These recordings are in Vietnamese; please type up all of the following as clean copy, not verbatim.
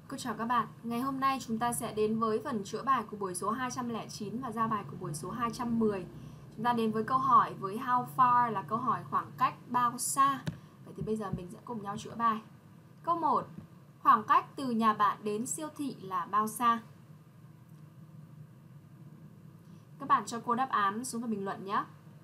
Cô chào các bạn. Ngày hôm nay chúng ta sẽ đến với phần chữa bài của buổi số 209 và ra bài của buổi số 210. Chúng ta đến với câu hỏi với how far là câu hỏi khoảng cách bao xa. Vậy thì bây giờ mình sẽ cùng nhau chữa bài. Câu 1. Khoảng cách từ nhà bạn đến siêu thị là bao xa? Các bạn cho cô đáp án xuống phần bình luận nhé.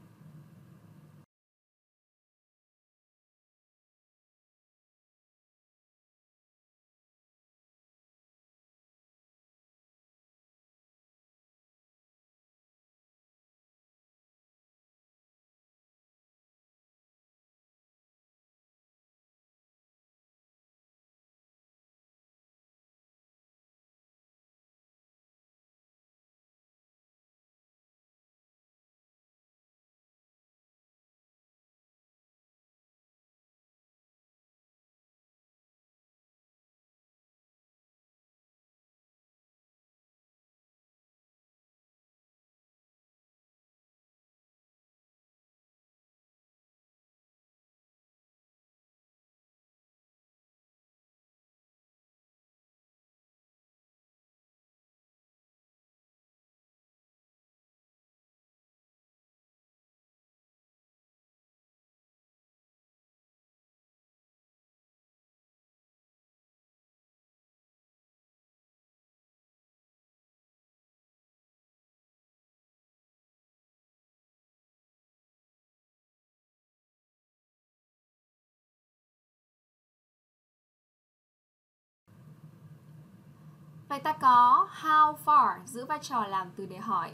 Vậy ta có how far giữ vai trò làm từ để hỏi.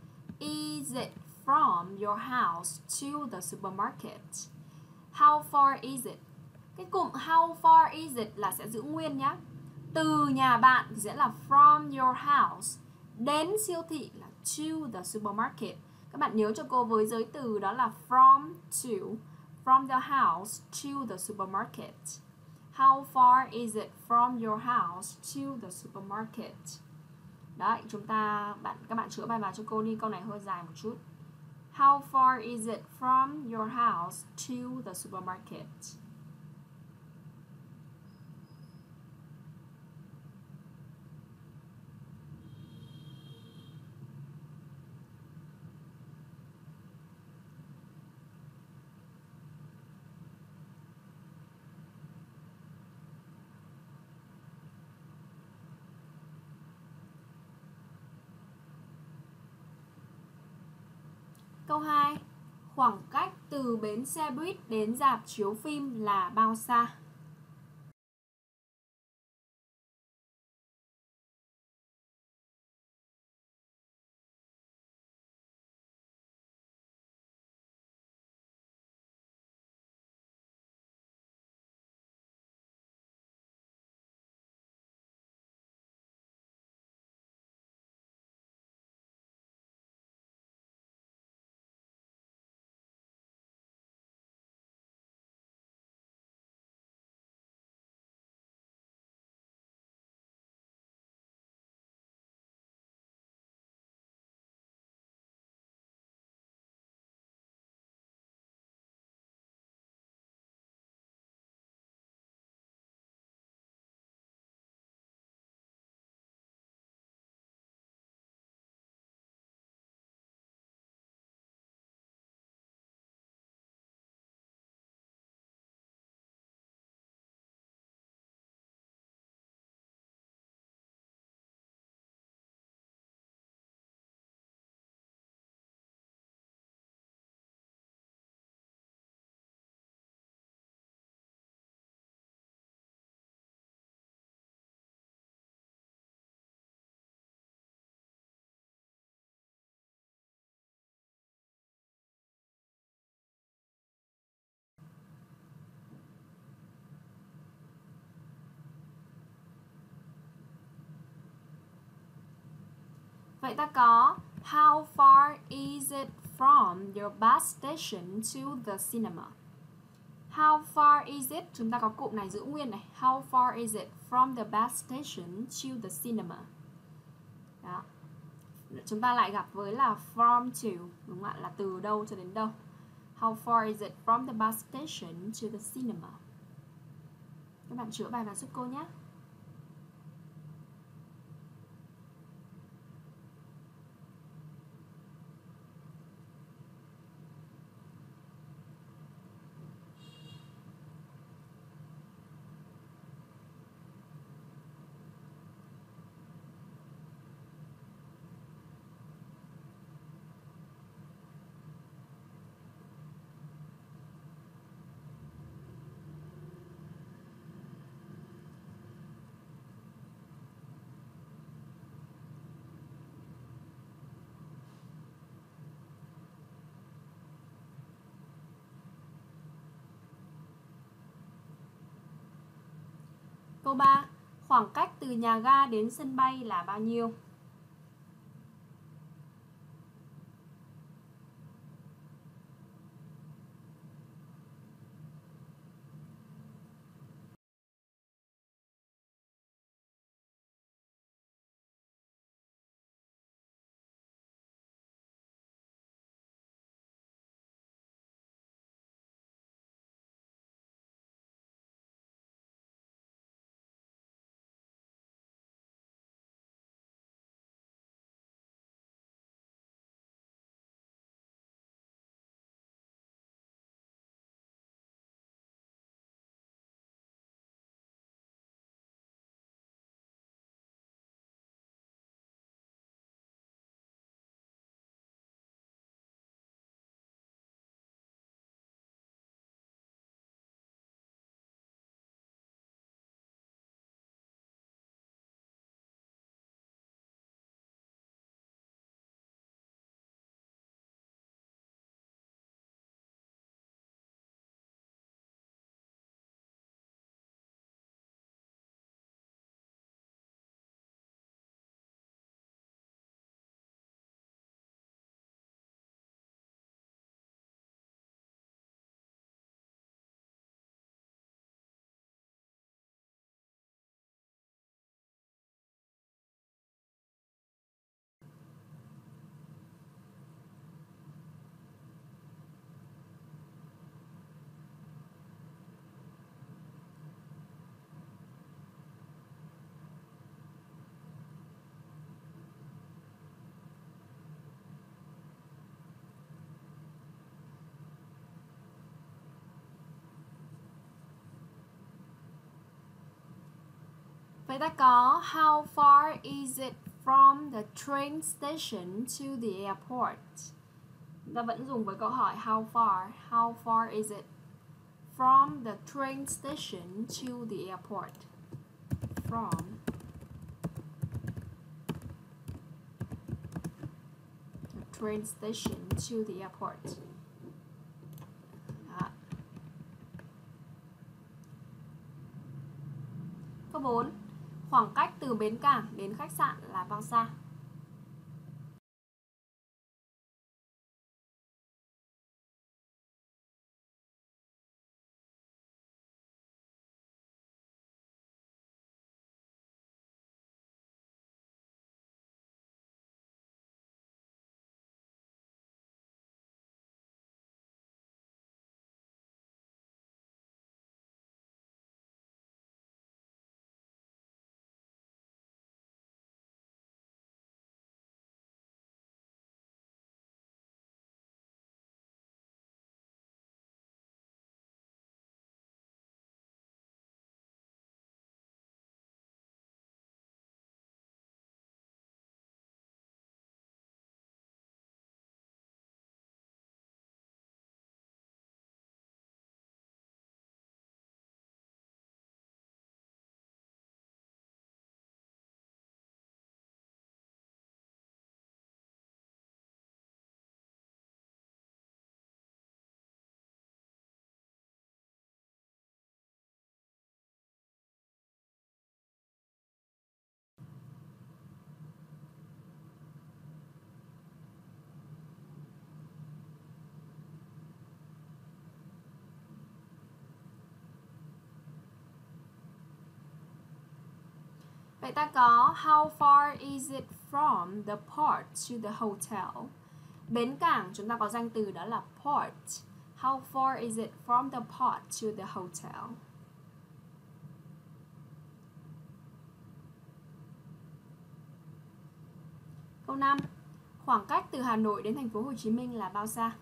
Is it from your house to the supermarket? How far is it? Cái cụm how far is it là sẽ giữ nguyên nhá. Từ nhà bạn thì sẽ là from your house. Đến siêu thị là to the supermarket. Các bạn nhớ cho cô với giới từ đó là from to. From the house to the supermarket. How far is it from your house to the supermarket? Đấy, các bạn chữa bài vào cho cô đi, câu này hơi dài một chút. How far is it from your house to the supermarket? Câu 2. Khoảng cách từ bến xe buýt đến rạp chiếu phim là bao xa? Vậy ta có how far is it from your bus station to the cinema? How far is it? Chúng ta có cụm này giữ nguyên này. How far is it from the bus station to the cinema? Đó. Chúng ta lại gặp với là from to, đúng không ạ? Là từ đâu cho đến đâu. How far is it from the bus station to the cinema? Các bạn chữa bài vào giúp cô nhé. Câu 3. Khoảng cách từ nhà ga đến sân bay là bao nhiêu? Vậy ta có how far is it from the train station to the airport? Ta vẫn dùng với câu hỏi how far. How far is it from the train station to the airport? From the train station to the airport. Đó. Câu 4. Khoảng cách từ bến cảng đến khách sạn là bao xa? Vậy ta có how far is it from the port to the hotel? Bến cảng chúng ta có danh từ đó là port. How far is it from the port to the hotel? Câu 5. Khoảng cách từ Hà Nội đến thành phố Hồ Chí Minh là bao xa?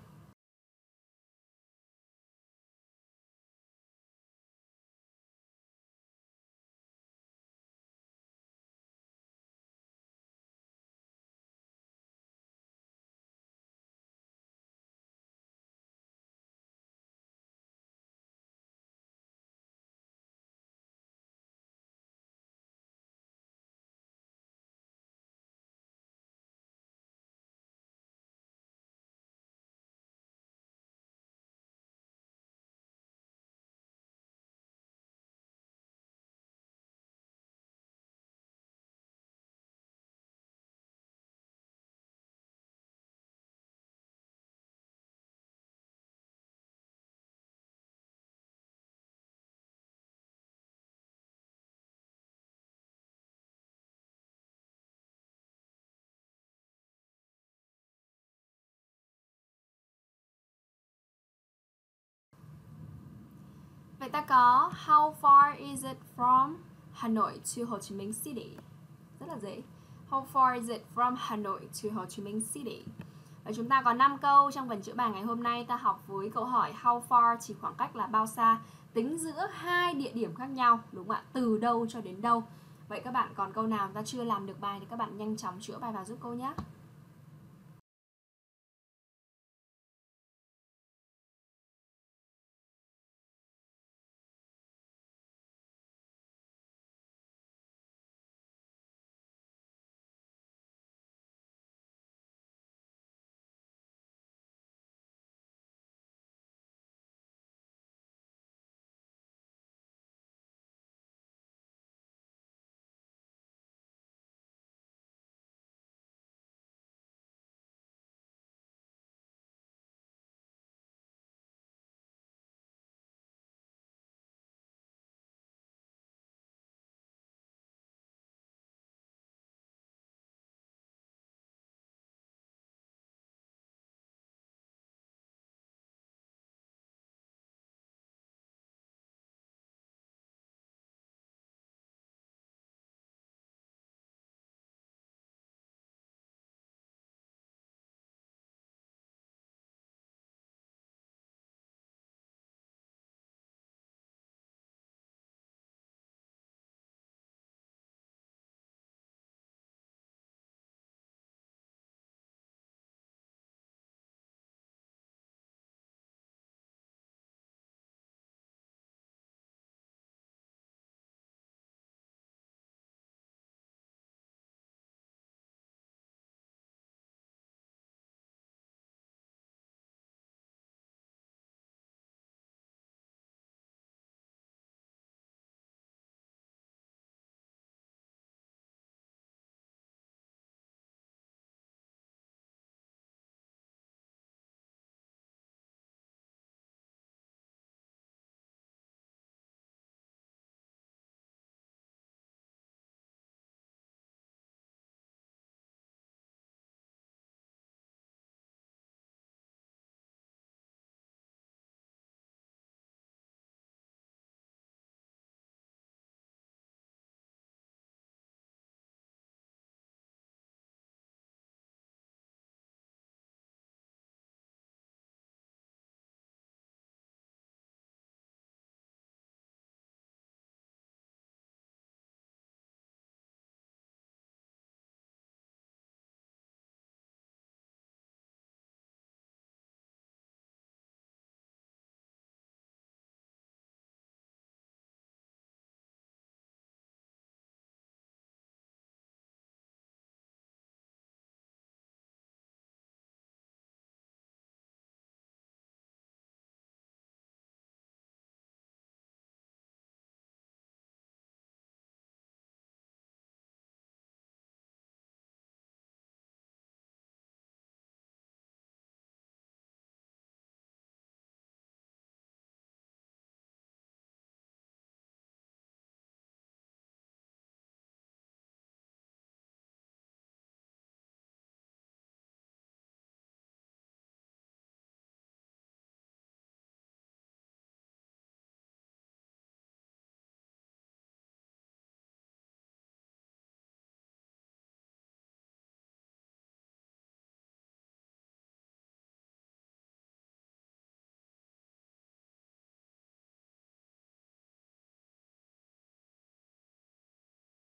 Vậy ta có how far is it from Hà Nội to Hồ Chí Minh City? Rất là dễ. How far is it from Hà Nội to Hồ Chí Minh City? Và chúng ta có 5 câu trong phần chữa bài ngày hôm nay. Ta học với câu hỏi how far chỉ khoảng cách là bao xa, tính giữa hai địa điểm khác nhau, đúng không ạ? Từ đâu cho đến đâu. Vậy các bạn còn câu nào ta chưa làm được bài thì các bạn nhanh chóng chữa bài vào giúp cô nhé.